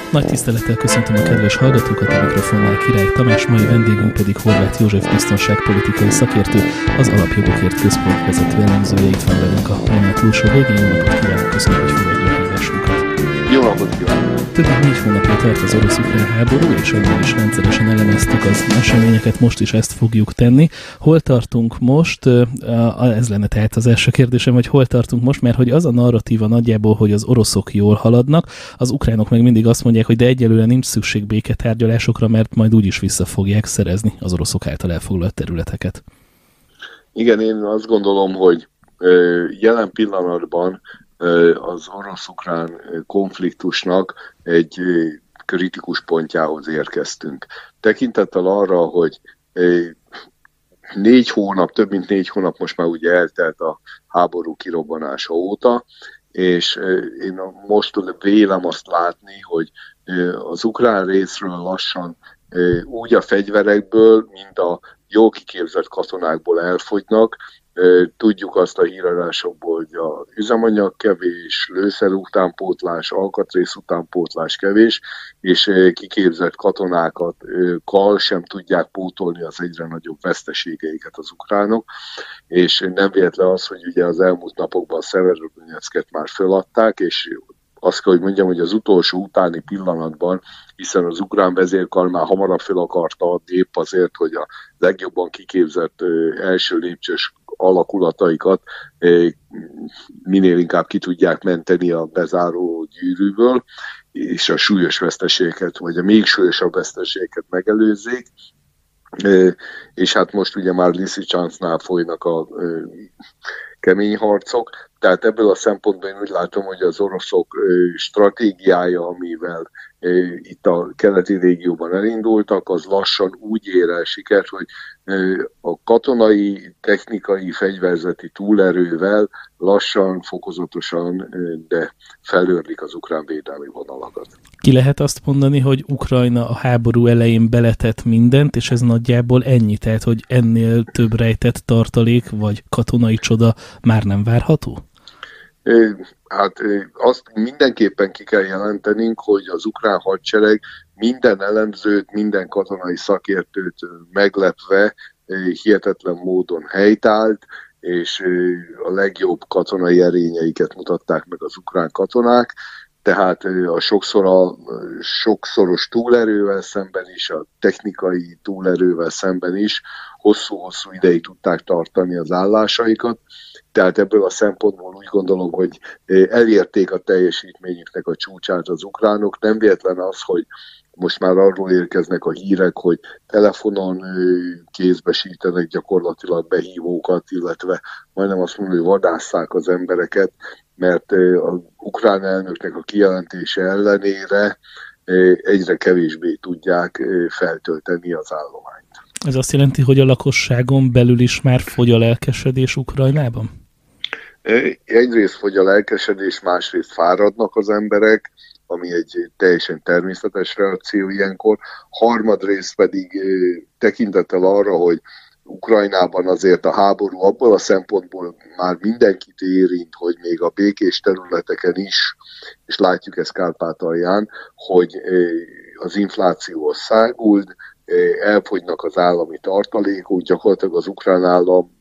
Nagy tisztelettel köszöntöm a kedves hallgatókat, a mikrofonnál Király Tamás, mai vendégünk pedig Horváth József biztonságpolitikai szakértő, az Alapjogokért Központ vezető elemzője. Itt van velünk a vonal túlsó végén. Jó napot kívánok, köszönöm, hogy fogadja a hívásunkat. Jó napot kívánok! Több mint 4 hónapja tart az orosz-ukrán háború, és abban is rendszeresen elemeztük az eseményeket, most is ezt fogjuk tenni. Hol tartunk most? Ez lenne tehát az első kérdésem, hogy hol tartunk most, mert hogy az a narratíva nagyjából, hogy az oroszok jól haladnak, az ukránok meg mindig azt mondják, hogy de egyelőre nincs szükség béketárgyalásokra, mert majd úgyis vissza fogják szerezni az oroszok által elfoglalt területeket. Igen, én azt gondolom, hogy jelen pillanatban az orosz-ukrán konfliktusnak egy kritikus pontjához érkeztünk. Tekintettel arra, hogy 4 hónap, több mint 4 hónap most már ugye eltelt a háború kirobbanása óta, és én most vélem azt látni, hogy az ukrán részről lassan úgy a fegyverekből, mint a jól kiképzett katonákból elfogynak. Tudjuk azt a híradásokból, hogy a üzemanyag kevés, lőszer utánpótlás, alkatrész utánpótlás kevés, és kiképzett katonákat sem tudják pótolni az egyre nagyobb veszteségeiket az ukránok, és nem véletlen az, hogy ugye az elmúlt napokban a Szeverodonyecket már föladták, és azt kell, hogy mondjam, hogy az utolsó utáni pillanatban, hiszen az ukrán vezérkar már hamarabb fel akarta adni épp azért, hogy a legjobban kiképzett első lépcsős alakulataikat minél inkább ki tudják menteni a bezáró gyűrűből, és a súlyos veszteségeket, vagy a még súlyosabb veszteségeket megelőzzék. És hát most ugye már Liszicsáncnál folynak a kemény harcok, tehát ebből a szempontból én úgy látom, hogy az oroszok stratégiája, amivel itt a keleti régióban elindultak, az lassan úgy ér el sikert, hogy a katonai, technikai, fegyverzeti túlerővel lassan, fokozatosan, de felőrlik az ukrán védelmi vonalakat. Ki lehet azt mondani, hogy Ukrajna a háború elején beletett mindent, és ez nagyjából ennyi, tehát hogy ennél több rejtett tartalék, vagy katonai csoda már nem várható? Hát azt mindenképpen ki kell jelentenünk, hogy az ukrán hadsereg minden elemzőt, minden katonai szakértőt meglepve hihetetlen módon helytált, és a legjobb katonai erényeiket mutatták meg az ukrán katonák, tehát a sokszoros túlerővel szemben is, a technikai túlerővel szemben is hosszú-hosszú ideig tudták tartani az állásaikat. Tehát ebből a szempontból úgy gondolom, hogy elérték a teljesítményüknek a csúcsát az ukránok. Nem véletlen az, hogy most már arról érkeznek a hírek, hogy telefonon kézbesítenek gyakorlatilag behívókat, illetve majdnem azt mondom, hogy vadásszák az embereket, mert az ukrán elnöknek a kijelentése ellenére egyre kevésbé tudják feltölteni az állományt. Ez azt jelenti, hogy a lakosságon belül is már fogy a lelkesedés Ukrajnában? Egyrészt fogy a lelkesedés, másrészt fáradnak az emberek, ami egy teljesen természetes reakció ilyenkor. Harmadrészt pedig tekintettel arra, hogy Ukrajnában azért a háború abból a szempontból már mindenkit érint, hogy még a békés területeken is, és látjuk ezt Kárpátalján, hogy az infláció száguld, elfogynak az állami tartalékok, gyakorlatilag az ukrán állam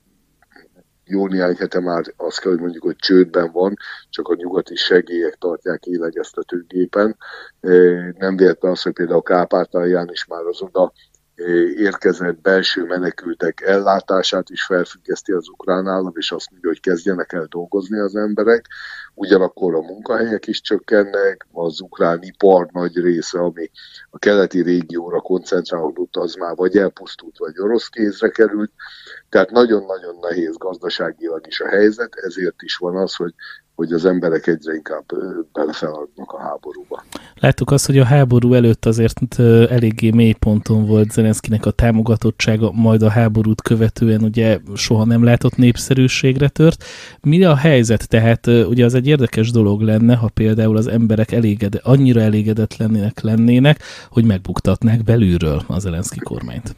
jó néhány hete már azt kell, hogy mondjuk, hogy csődben van, csak a nyugati segélyek tartják élegeztetőgépen. Nem véletlen az, hogy például Kárpátalján is már az oda érkezett belső menekültek ellátását is felfüggeszti az ukrán állam, és azt mondja, hogy kezdjenek el dolgozni az emberek. Ugyanakkor a munkahelyek is csökkennek, az ukrán ipar nagy része, ami a keleti régióra koncentrálódott, az már vagy elpusztult, vagy orosz kézre került. Tehát nagyon-nagyon nehéz gazdaságilag is a helyzet, ezért is van az, hogy az emberek egyre inkább belefeladnak a háborúba. Láttuk azt, hogy a háború előtt azért eléggé mély ponton volt Zelenszkinek a támogatottsága, majd a háborút követően ugye soha nem látott népszerűségre tört. Mi a helyzet? Tehát ugye az egy érdekes dolog lenne, ha például az emberek annyira elégedetlenek lennének, hogy megbuktatnák belülről a Zelenszky kormányt.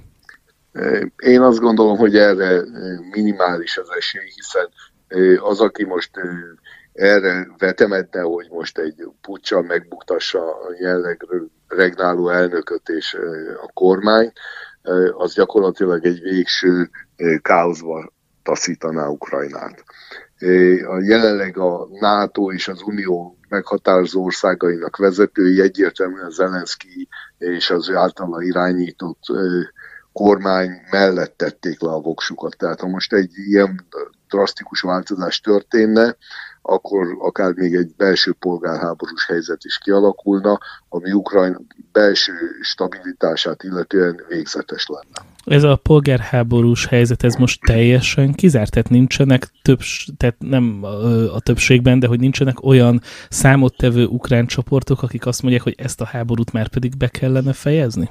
Én azt gondolom, hogy erre minimális az esély, hiszen az, aki most erre vetemedne, hogy most egy puccsal megbuktassa a jelenleg regnáló elnököt és a kormány, az gyakorlatilag egy végső káoszba taszítaná Ukrajnát. Jelenleg a NATO és az Unió meghatározó országainak vezetői egyértelműen Zelenszky és az ő általa irányított kormány mellett tették le a voksukat. Tehát ha most egy ilyen drasztikus változás történne, akkor akár még egy belső polgárháborús helyzet is kialakulna, ami Ukrajna belső stabilitását illetően végzetes lenne. Ez a polgárháborús helyzet, ez most teljesen kizárt, tehát nincsenek tehát nem a többségben, de hogy nincsenek olyan számottevő ukrán csoportok, akik azt mondják, hogy ezt a háborút már pedig be kellene fejezni?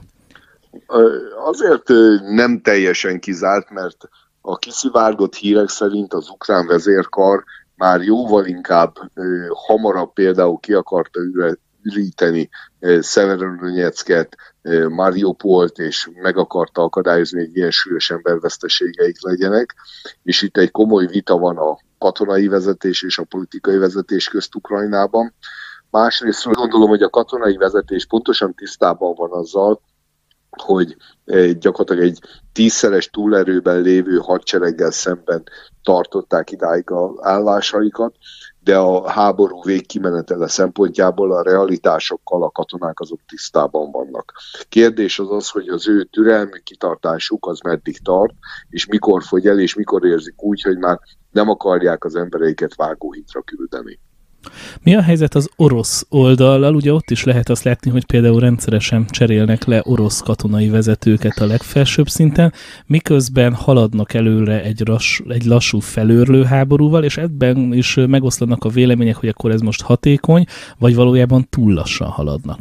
Azért nem teljesen kizárt, mert a kiszivárgott hírek szerint az ukrán vezérkar már jóval inkább hamarabb például ki akarta üríteni Szeverodonyecket, Mariupolt, és meg akarta akadályozni, hogy ilyen súlyos emberveszteségeik legyenek, és itt egy komoly vita van a katonai vezetés és a politikai vezetés közt Ukrajnában. Másrészt gondolom, hogy a katonai vezetés pontosan tisztában van azzal, hogy gyakorlatilag egy 10-szeres túlerőben lévő hadsereggel szemben tartották idáig az állásaikat, de a háború végkimenetele szempontjából a realitásokkal a katonák azok tisztában vannak. Kérdés az az, hogy az ő türelmű kitartásuk az meddig tart, és mikor fogy el, és mikor érzik úgy, hogy már nem akarják az embereiket vágóhitre küldeni. Mi a helyzet az orosz oldallal? Ugye ott is lehet azt látni, hogy például rendszeresen cserélnek le orosz katonai vezetőket a legfelsőbb szinten, miközben haladnak előre egy lassú felőrlő háborúval, és ebben is megoszlanak a vélemények, hogy akkor ez most hatékony, vagy valójában túl lassan haladnak.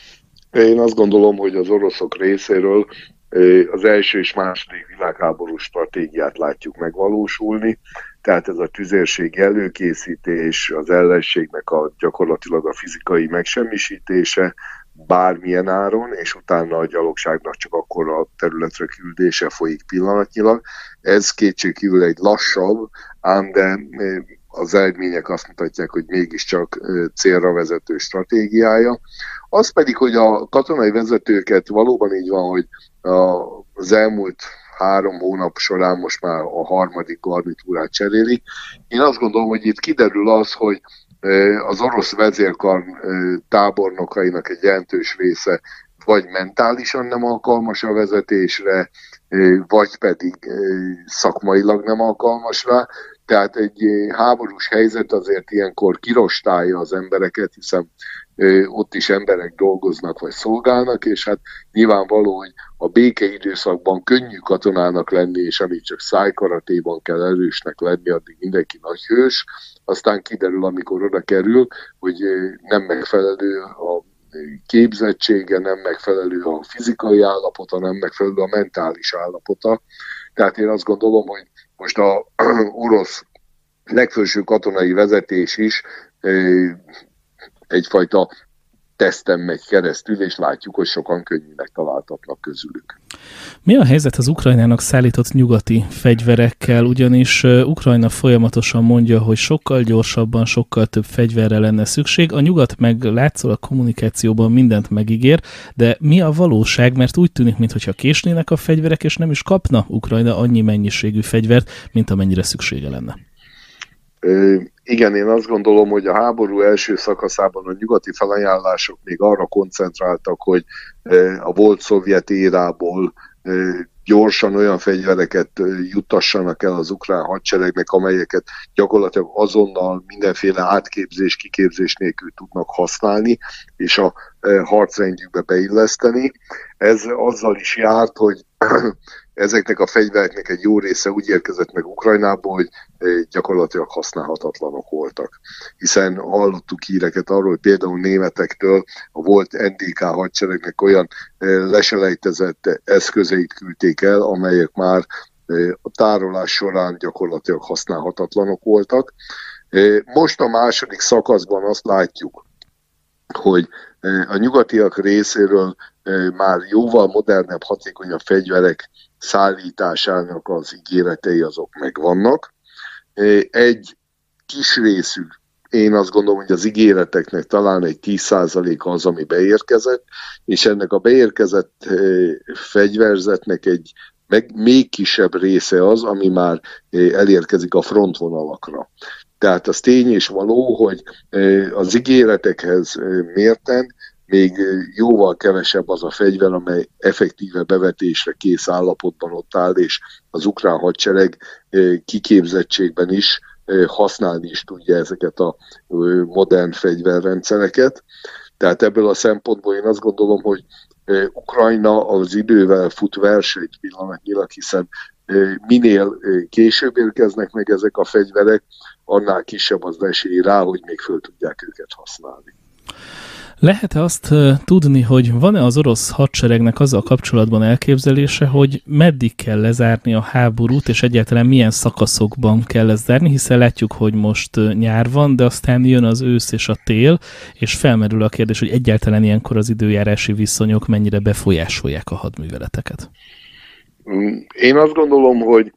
Én azt gondolom, hogy az oroszok részéről az első és második világháború stratégiát látjuk megvalósulni, tehát ez a tüzérség előkészítés, az ellenségnek gyakorlatilag a fizikai megsemmisítése bármilyen áron, és utána a gyalogságnak csak akkor a területre küldése folyik pillanatnyilag. Ez kétségkívül egy lassabb, ám de az eredmények azt mutatják, hogy mégiscsak célra vezető stratégiája. Az pedig, hogy a katonai vezetőket valóban így van, hogy az elmúlt 3 hónap során most már a harmadik garnitúrát cserélik. Én azt gondolom, hogy itt kiderül az, hogy az orosz vezérkar tábornokainak egy jelentős része vagy mentálisan nem alkalmas a vezetésre, vagy pedig szakmailag nem alkalmas rá. Tehát egy háborús helyzet azért ilyenkor kirostálja az embereket, hiszen ott is emberek dolgoznak vagy szolgálnak, és hát nyilvánvaló, hogy a békeidőszakban könnyű katonának lenni, és amíg csak szájkaratéban kell erősnek lenni, addig mindenki nagy hős. Aztán kiderül, amikor oda kerül, hogy nem megfelelő a képzettsége, nem megfelelő a fizikai állapota, nem megfelelő a mentális állapota. Tehát én azt gondolom, hogy most az orosz legfelső katonai vezetés is egyfajta teszten megy keresztül, és látjuk, hogy sokan könnyűnek találtatnak közülük. Mi a helyzet az Ukrajnának szállított nyugati fegyverekkel? Ugyanis Ukrajna folyamatosan mondja, hogy sokkal gyorsabban, sokkal több fegyverre lenne szükség. A nyugat meg látszólag a kommunikációban mindent megígér, de mi a valóság? Mert úgy tűnik, mintha késnének a fegyverek, és nem is kapna Ukrajna annyi mennyiségű fegyvert, mint amennyire szüksége lenne. Igen, én azt gondolom, hogy a háború első szakaszában a nyugati felajánlások még arra koncentráltak, hogy a volt szovjet érából gyorsan olyan fegyvereket juttassanak el az ukrán hadseregnek, amelyeket gyakorlatilag azonnal mindenféle átképzés, kiképzés nélkül tudnak használni, és a harcrendjükbe beilleszteni. Ez azzal is járt, hogy ezeknek a fegyvereknek egy jó része úgy érkezett meg Ukrajnából, hogy gyakorlatilag használhatatlanok voltak. Hiszen hallottuk híreket arról, hogy például németektől a volt NDK hadseregnek olyan leselejtezett eszközeit küldték el, amelyek már a tárolás során gyakorlatilag használhatatlanok voltak. Most a második szakaszban azt látjuk, hogy a nyugatiak részéről már jóval modernebb, hatékonyabb fegyverek szállításának az ígéretei azok megvannak. Egy kis részük én azt gondolom, hogy az ígéreteknek talán egy 10%-a az, ami beérkezett, és ennek a beérkezett fegyverzetnek egy még kisebb része az, ami már elérkezik a frontvonalakra. Tehát az tény és való, hogy az ígéretekhez mérten még jóval kevesebb az a fegyver, amely effektíve bevetésre kész állapotban ott áll, és az ukrán hadsereg kiképzettségben is használni is tudja ezeket a modern fegyverrendszereket. Tehát ebből a szempontból én azt gondolom, hogy Ukrajna az idővel fut versenyt pillanatnyilag, hiszen minél később érkeznek meg ezek a fegyverek, annál kisebb az esély rá, hogy még föl tudják őket használni. Lehet-e azt tudni, hogy van-e az orosz hadseregnek azzal kapcsolatban elképzelése, hogy meddig kell lezárni a háborút, és egyáltalán milyen szakaszokban kell lezárni, hiszen látjuk, hogy most nyár van, de aztán jön az ősz és a tél, és felmerül a kérdés, hogy egyáltalán ilyenkor az időjárási viszonyok mennyire befolyásolják a hadműveleteket. Én azt gondolom, hogy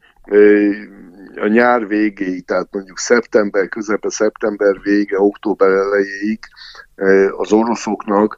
a nyár végéig, tehát mondjuk szeptember közepe, szeptember vége, október elejéig az oroszoknak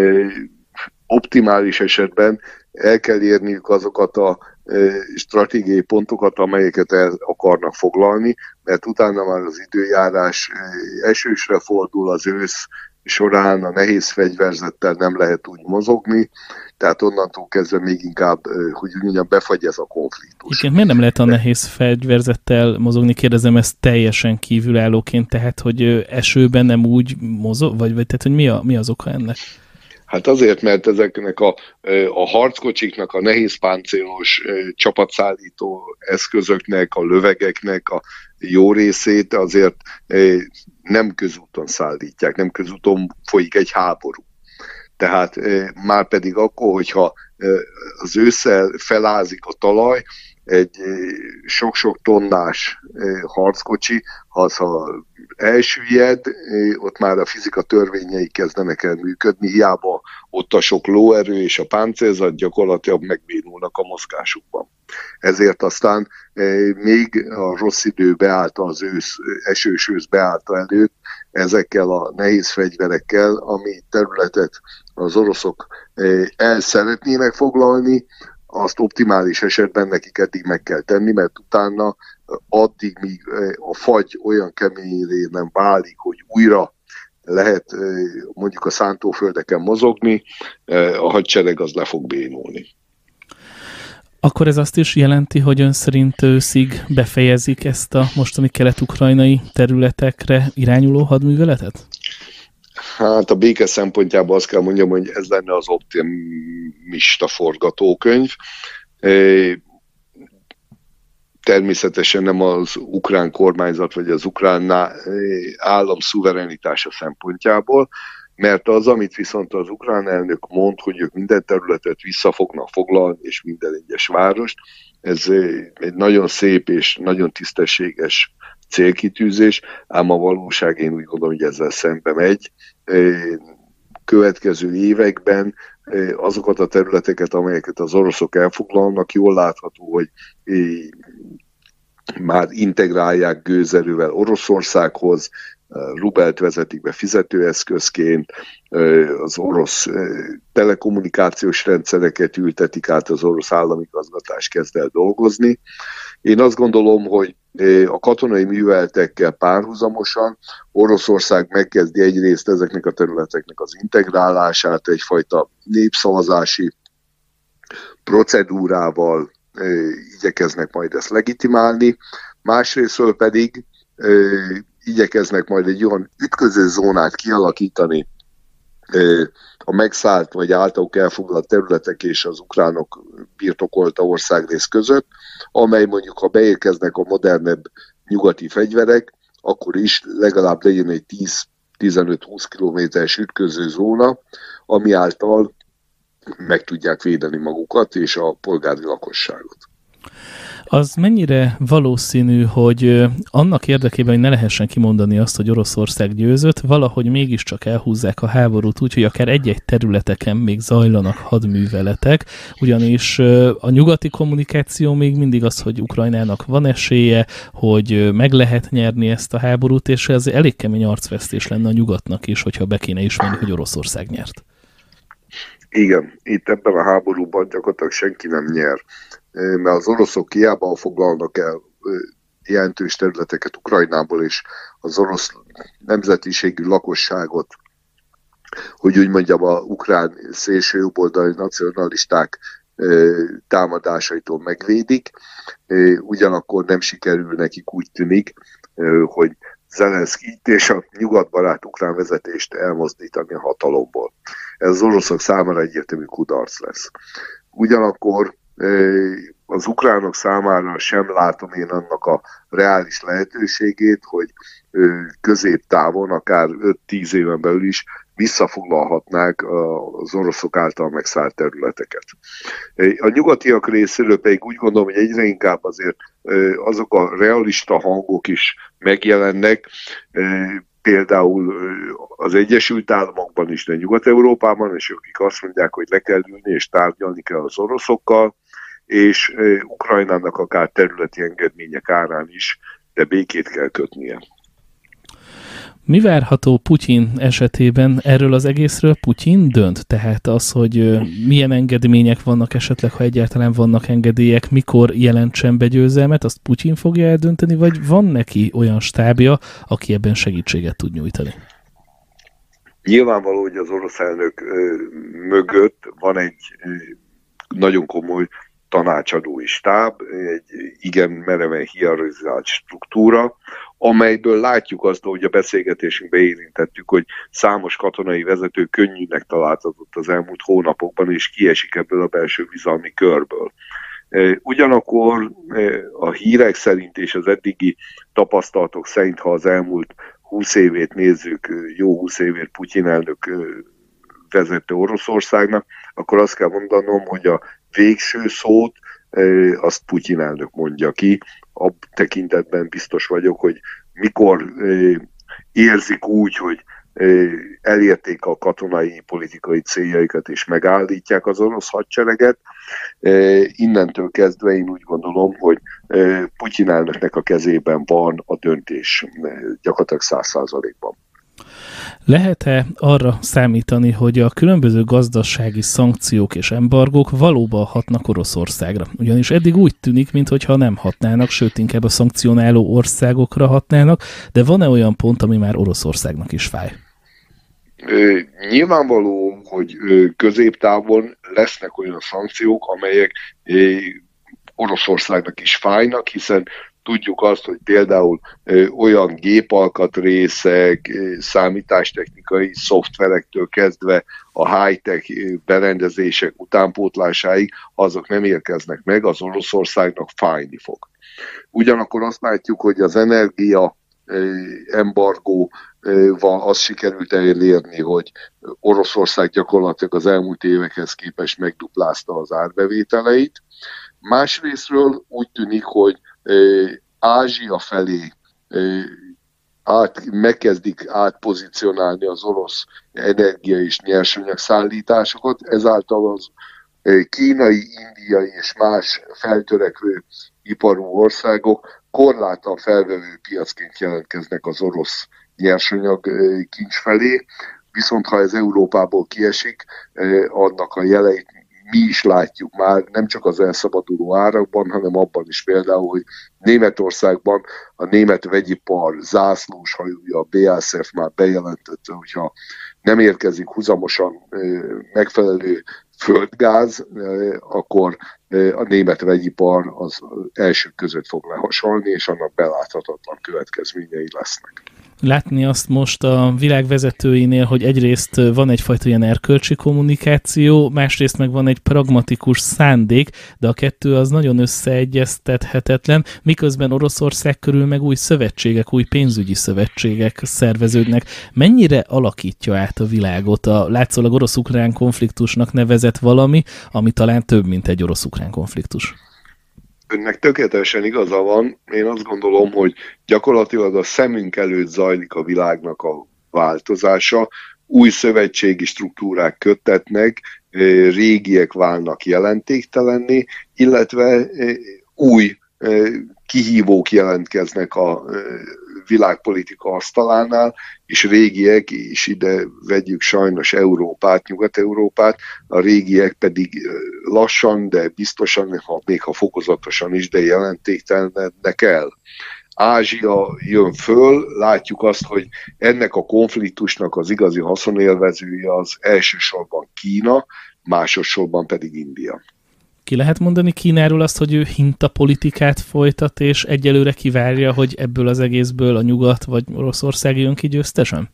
optimális esetben el kell érniük azokat a stratégiai pontokat, amelyeket el akarnak foglalni, mert utána már az időjárás esősre fordul, az ősz során a nehéz fegyverzettel nem lehet úgy mozogni, tehát onnantól kezdve még inkább, hogy mondjam, befagy ez a konfliktus. Igen, miért nem lehet a nehéz fegyverzettel mozogni? Kérdezem ezt teljesen kívülállóként, tehát, hogy esőben nem úgy mozog, vagy tehát, hogy mi az oka ennek? Hát azért, mert ezeknek a harckocsiknak, a nehéz páncélos csapatszállító eszközöknek, a lövegeknek a jó részét azért nem közúton szállítják, nem közúton folyik egy háború. Tehát már pedig akkor, hogyha az ősszel felázik a talaj, egy sok-sok tonnás harckocsi, ha elsüllyed, ott már a fizika törvényei kezdenek el működni, hiába ott a sok lóerő és a páncélzat gyakorlatilag megbénulnak a mozgásukban. Ezért aztán még a rossz idő beállta, az esős ősz beállta előtt ezekkel a nehéz fegyverekkel, ami területet az oroszok el szeretnének foglalni, azt optimális esetben nekik eddig meg kell tenni, mert utána addig, míg a fagy olyan keményére nem válik, hogy újra lehet mondjuk a szántóföldeken mozogni, a hadsereg az le fog bénulni. Akkor ez azt is jelenti, hogy ön szerint őszig befejezik ezt a mostani kelet-ukrajnai területekre irányuló hadműveletet? Hát a béke szempontjából azt kell mondjam, hogy ez lenne az optimista forgatókönyv. Természetesen nem az ukrán kormányzat vagy az ukrán állam szuverenitása szempontjából, mert az, amit viszont az ukrán elnök mond, hogy ők minden területet vissza fognak foglalni, és minden egyes várost, ez egy nagyon szép és nagyon tisztességes célkitűzés, ám a valóság én úgy gondolom, hogy ezzel szembe megy. Következő években azokat a területeket, amelyeket az oroszok elfoglalnak, jól látható, hogy már integrálják gőzerővel Oroszországhoz, rubelt vezetik be fizetőeszközként, az orosz telekommunikációs rendszereket ültetik át, az orosz államigazgatás kezd el dolgozni. Én azt gondolom, hogy a katonai műveletekkel párhuzamosan Oroszország megkezdi egyrészt ezeknek a területeknek az integrálását, egyfajta népszavazási procedúrával igyekeznek majd ezt legitimálni, másrésztről pedig igyekeznek majd egy olyan ütköző zónát kialakítani a megszállt vagy általuk elfoglalt területek és az ukránok birtokolta országrész között, amely mondjuk, ha beérkeznek a modernebb nyugati fegyverek, akkor is legalább legyen egy 10-15-20 kilométeres ütköző zóna, ami által meg tudják védeni magukat és a polgári lakosságot. Az mennyire valószínű, hogy annak érdekében, hogy ne lehessen kimondani azt, hogy Oroszország győzött, valahogy mégiscsak elhúzzák a háborút úgy, hogy akár egy-egy területeken még zajlanak hadműveletek, ugyanis a nyugati kommunikáció még mindig az, hogy Ukrajnának van esélye, hogy meg lehet nyerni ezt a háborút, és ez elég kemény arcvesztés lenne a nyugatnak is, hogyha be kéne ismerni, hogy Oroszország nyert. Igen, itt ebben a háborúban gyakorlatilag senki nem nyer, mert az oroszok hiába foglalnak el jelentős területeket Ukrajnából, és az orosz nemzetiségű lakosságot, hogy úgy mondjam, a ukrán szélsőjobboldali nacionalisták támadásaitól megvédik, ugyanakkor nem sikerül nekik, úgy tűnik, hogy Zelenszkijt és a nyugatbarát ukrán vezetést elmozdítani a hatalomból. Ez az oroszok számára egyértelmű kudarc lesz. Ugyanakkor az ukránok számára sem látom én annak a reális lehetőségét, hogy középtávon, akár 5-10 éven belül is visszafoglalhatnák az oroszok által megszállt területeket. A nyugatiak részéről pedig úgy gondolom, hogy egyre inkább azért azok a realista hangok is megjelennek, például az Egyesült Államokban is, de Nyugat-Európában, és akik azt mondják, hogy le kell ülni és tárgyalni kell az oroszokkal, és Ukrajnának akár területi engedmények árán is, de békét kell kötnie. Mi várható Putyin esetében? Erről az egészről Putyin dönt? Tehát az, hogy milyen engedmények vannak esetleg, ha egyáltalán vannak engedélyek, mikor jelentsen be győzelmet, azt Putyin fogja eldönteni, vagy van neki olyan stábja, aki ebben segítséget tud nyújtani? Nyilvánvaló, hogy az orosz elnök mögött van egy nagyon komoly tanácsadói stáb, egy igen mereven hierarchizált struktúra, amelyből látjuk azt, hogy a beszélgetésünkben érintettük, hogy számos katonai vezető könnyűnek találtatott az elmúlt hónapokban, és kiesik ebből a belső bizalmi körből. Ugyanakkor a hírek szerint és az eddigi tapasztalatok szerint, ha az elmúlt 20 évét nézzük, jó 20 évét Putyin elnök vezette Oroszországnak, akkor azt kell mondanom, hogy a végső szót azt Putyin elnök mondja ki. A tekintetben biztos vagyok, hogy mikor érzik úgy, hogy elérték a katonai, politikai céljaikat és megállítják az orosz hadsereget. Innentől kezdve én úgy gondolom, hogy Putyin elnöknek a kezében van a döntés gyakorlatilag 100%-ban. Lehet-e arra számítani, hogy a különböző gazdasági szankciók és embargók valóban hatnak Oroszországra? Ugyanis eddig úgy tűnik, mintha nem hatnának, sőt inkább a szankcionáló országokra hatnának, de van-e olyan pont, ami már Oroszországnak is fáj? Nyilvánvaló, hogy középtávon lesznek olyan szankciók, amelyek Oroszországnak is fájnak, hiszen tudjuk azt, hogy például olyan gépalkatrészek, számítástechnikai szoftverektől kezdve a high-tech berendezések utánpótlásáig, azok nem érkeznek meg, az Oroszországnak fájni fog. Ugyanakkor azt látjuk, hogy az energia embargóval azt sikerült elérni, hogy Oroszország gyakorlatilag az elmúlt évekhez képest megduplázta az árbevételeit. Másrésztről úgy tűnik, hogy Ázsia felé megkezdik átpozícionálni az orosz energia és nyersanyag szállításokat, ezáltal az kínai, indiai és más feltörekvő iparú országok korlátlan felvevő piacként jelentkeznek az orosz nyersanyag kincs felé, viszont ha ez Európából kiesik, annak a jeleit mi is látjuk már, nem csak az elszabaduló árakban, hanem abban is például, hogy Németországban a német vegyipar zászlós hajója, a BASF már bejelentette, hogyha nem érkezik huzamosan megfelelő földgáz, akkor a német vegyipar az elsők között fog lehasalni, és annak beláthatatlan következményei lesznek. Látni azt most a világ vezetőinél, hogy egyrészt van egyfajta ilyen erkölcsi kommunikáció, másrészt meg van egy pragmatikus szándék, de a kettő az nagyon összeegyeztethetetlen, miközben Oroszország körül meg új szövetségek, új pénzügyi szövetségek szerveződnek. Mennyire alakítja át a világot a látszólag orosz-ukrán konfliktusnak nevezett valami, ami talán több, mint egy orosz-ukrán konfliktus? Önnek tökéletesen igaza van. Én azt gondolom, hogy gyakorlatilag a szemünk előtt zajlik a világnak a változása. Új szövetségi struktúrák köttetnek, régiek válnak jelentéktelenné, illetve új kihívók jelentkeznek a világpolitika asztalánál, és régiek, és ide vegyük sajnos Európát, Nyugat-Európát, a régiek pedig lassan, de biztosan, még ha fokozatosan is, de jelentéktelenednek el. Ázsia jön föl, látjuk azt, hogy ennek a konfliktusnak az igazi haszonélvezője az elsősorban Kína, másodszorban pedig India. Ki lehet mondani Kínáról azt, hogy ő hintapolitikát folytat, és egyelőre kivárja, hogy ebből az egészből a Nyugat vagy Oroszország jön ki győztesen?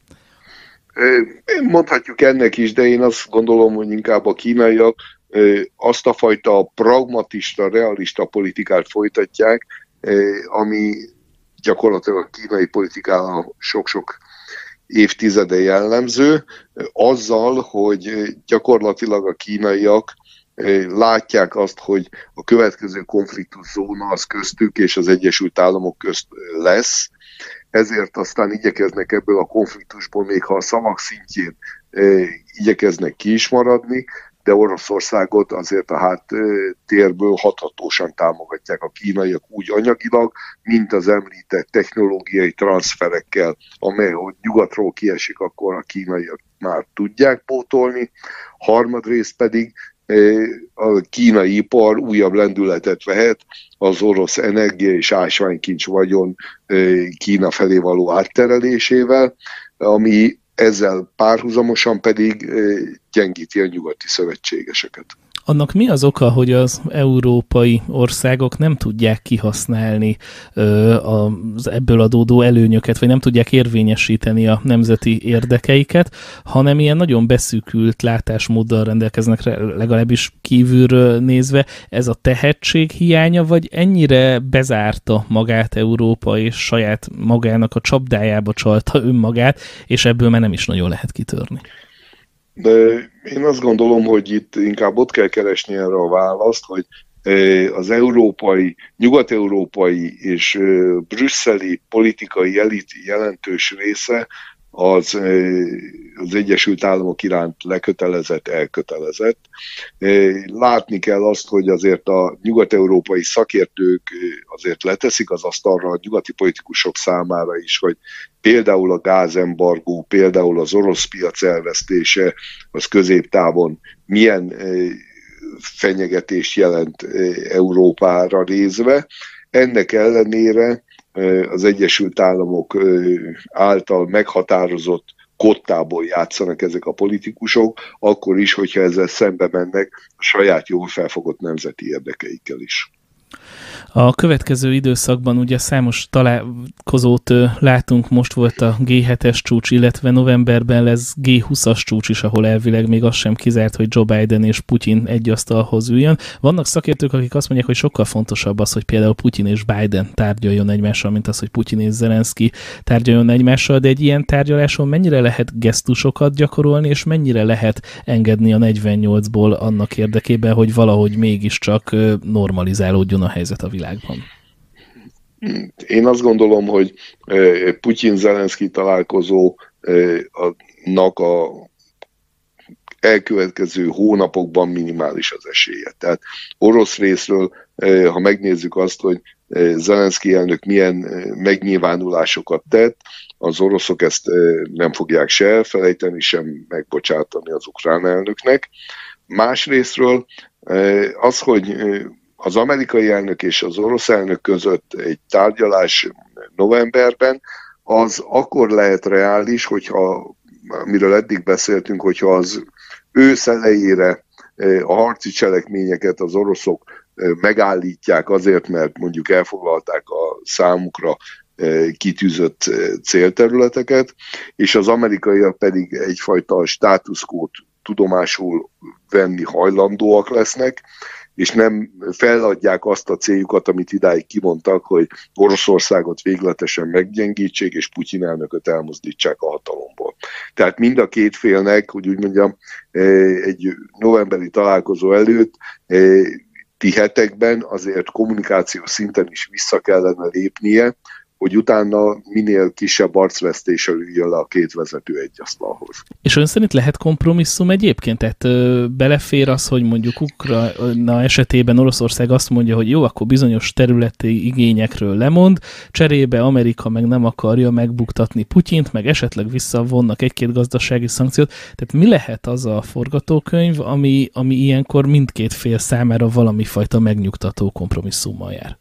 Mondhatjuk ennek is, de én azt gondolom, hogy inkább a kínaiak azt a fajta pragmatista, realista politikát folytatják, ami gyakorlatilag a kínai politikára sok-sok évtizede jellemző, azzal, hogy gyakorlatilag a kínaiak látják azt, hogy a következő konfliktuszóna az köztük és az Egyesült Államok közt lesz, ezért aztán igyekeznek ebből a konfliktusból, még ha a szavak szintjén igyekeznek ki is maradni, de Oroszországot azért a háttérből hathatósan támogatják a kínaiak úgy anyagilag, mint az említett technológiai transferekkel, amely, hogy nyugatról kiesik, akkor a kínaiak már tudják pótolni. Harmadrészt pedig a kínai ipar újabb lendületet vehet az orosz energia és ásványkincs vagyon Kína felé való átterelésével, ami ezzel párhuzamosan pedig gyengíti a nyugati szövetségeseket. Annak mi az oka, hogy az európai országok nem tudják kihasználni az ebből adódó előnyöket, vagy nem tudják érvényesíteni a nemzeti érdekeiket, hanem ilyen nagyon beszűkült látásmóddal rendelkeznek, legalábbis kívülről nézve. Ez a tehetség hiánya, vagy ennyire bezárta magát Európa, és saját magának a csapdájába csalta önmagát, és ebből már nem is nagyon lehet kitörni? De én azt gondolom, hogy itt inkább ott kell keresni erre a választ, hogy az európai, nyugat-európai és brüsszeli politikai elit jelentős része az Egyesült Államok iránt lekötelezett, elkötelezett. Látni kell azt, hogy azért a nyugat-európai szakértők azért leteszik az asztalra a nyugati politikusok számára is, hogy például a gázembargó, például az orosz piac elvesztése, az középtávon milyen fenyegetést jelent Európára nézve. Ennek ellenére az Egyesült Államok által meghatározott kottából játszanak ezek a politikusok, akkor is, hogyha ezzel szembe mennek a saját jól felfogott nemzeti érdekeikkel is. A következő időszakban ugye számos találkozót látunk, most volt a G7-es csúcs, illetve novemberben lesz G20-as csúcs is, ahol elvileg még az sem kizárt, hogy Joe Biden és Putyin egy asztalhoz üljön. Vannak szakértők, akik azt mondják, hogy sokkal fontosabb az, hogy például Putyin és Biden tárgyaljon egymással, mint az, hogy Putyin és Zelenszky tárgyaljon egymással, de egy ilyen tárgyaláson mennyire lehet gesztusokat gyakorolni, és mennyire lehet engedni a 48-ból annak érdekében, hogy valahogy mégiscsak normalizálódjon a helyzet a világban? Én azt gondolom, hogy Putyin-Zelenszky találkozónak a elkövetkező hónapokban minimális az esélye. Tehát orosz részről, ha megnézzük azt, hogy Zelenszky elnök milyen megnyilvánulásokat tett, az oroszok ezt nem fogják se elfelejteni, sem megbocsátani az ukrán elnöknek. Másrésztről az, hogy az amerikai elnök és az orosz elnök között egy tárgyalás novemberben, az akkor lehet reális, hogyha, amiről eddig beszéltünk, hogyha az ősz elejére a harci cselekményeket az oroszok megállítják azért, mert mondjuk elfoglalták a számukra kitűzött célterületeket, és az amerikaiak pedig egyfajta státuszkót tudomásul venni hajlandóak lesznek, és nem feladják azt a céljukat, amit idáig kimondtak, hogy Oroszországot végletesen meggyengítsék, és Putyin elnököt elmozdítsák a hatalomból. Tehát mind a két félnek, hogy úgy mondjam, egy novemberi találkozó előtt elmúlti hetekben azért kommunikációs szinten is vissza kellene lépnie, hogy utána minél kisebb arcvesztéssel üljön le a két vezető egy asztalhoz. És ön szerint lehet kompromisszum egyébként? Tehát belefér az, hogy mondjuk Ukrajna esetében Oroszország azt mondja, hogy jó, akkor bizonyos területi igényekről lemond, cserébe Amerika meg nem akarja megbuktatni Putyint, meg esetleg visszavonnak egy-két gazdasági szankciót. Tehát mi lehet az a forgatókönyv, ami ilyenkor mindkét fél számára valami fajta megnyugtató kompromisszummal jár?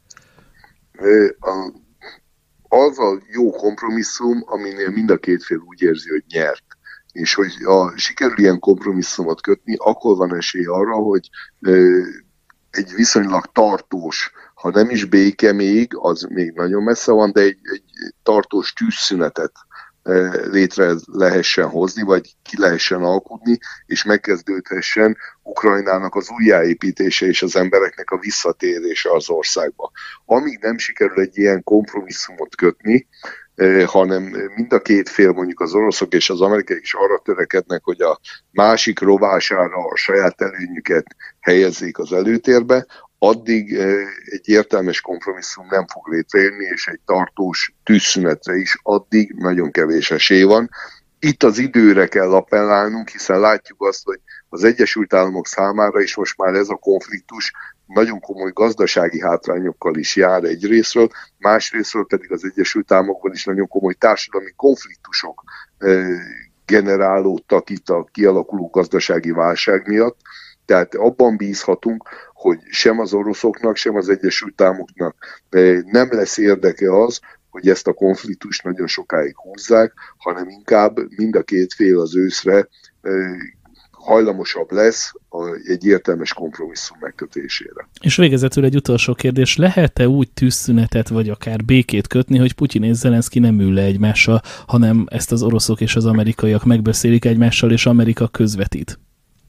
Az a jó kompromisszum, aminél mind a két fél úgy érzi, hogy nyert. És hogy sikerül ilyen kompromisszumot kötni, akkor van esély arra, hogy egy viszonylag tartós, ha nem is béke még, az még nagyon messze van, de egy tartós tűzszünetet létre lehessen hozni, vagy ki lehessen alkudni, és megkezdődhessen Ukrajnának az újjáépítése és az embereknek a visszatérése az országba. Amíg nem sikerül egy ilyen kompromisszumot kötni, hanem mind a két fél, mondjuk az oroszok és az amerikaiak is arra törekednek, hogy a másik rovására a saját előnyüket helyezzék az előtérbe, addig egy értelmes kompromisszum nem fog létrejönni, és egy tartós tűzszünetre is addig nagyon kevés esély van. Itt az időre kell appellálnunk, hiszen látjuk azt, hogy az Egyesült Államok számára is most már ez a konfliktus nagyon komoly gazdasági hátrányokkal is jár egyrészről, másrészről pedig az Egyesült Államokban is nagyon komoly társadalmi konfliktusok generálódtak itt a kialakuló gazdasági válság miatt. Tehát abban bízhatunk, hogy sem az oroszoknak, sem az Egyesült Államoknak nem lesz érdeke az, hogy ezt a konfliktust nagyon sokáig húzzák, hanem inkább mind a két fél az őszre hajlamosabb lesz egy értelmes kompromisszum megkötésére. És végezetül egy utolsó kérdés, lehet-e úgy tűzszünetet vagy akár békét kötni, hogy Putyin és Zelenszky nem ül le egymással, hanem ezt az oroszok és az amerikaiak megbeszélik egymással, és Amerika közvetít?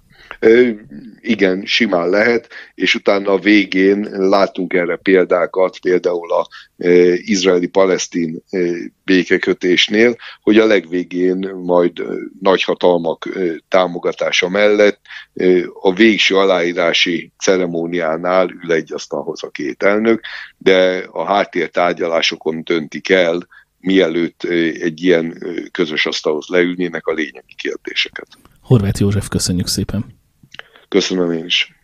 Igen, simán lehet, és utána a végén látunk erre példákat, például az izraeli-palesztin békekötésnél, hogy a legvégén majd nagyhatalmak támogatása mellett a végső aláírási ceremóniánál ül egy asztalhoz a két elnök, de a háttértárgyalásokon döntik el, mielőtt egy ilyen közös asztalhoz leülnének a lényegi kérdéseket. Horváth József, köszönjük szépen! Köszönöm én is.